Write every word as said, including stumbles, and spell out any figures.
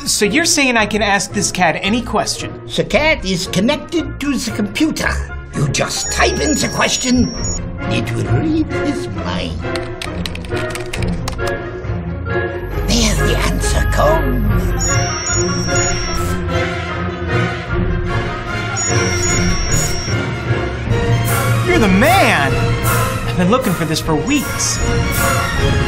So you're saying I can ask this cat any question? The cat is connected to the computer. You just type in the question, it will read his mind. There the answer comes. You're the man! I've been looking for this for weeks.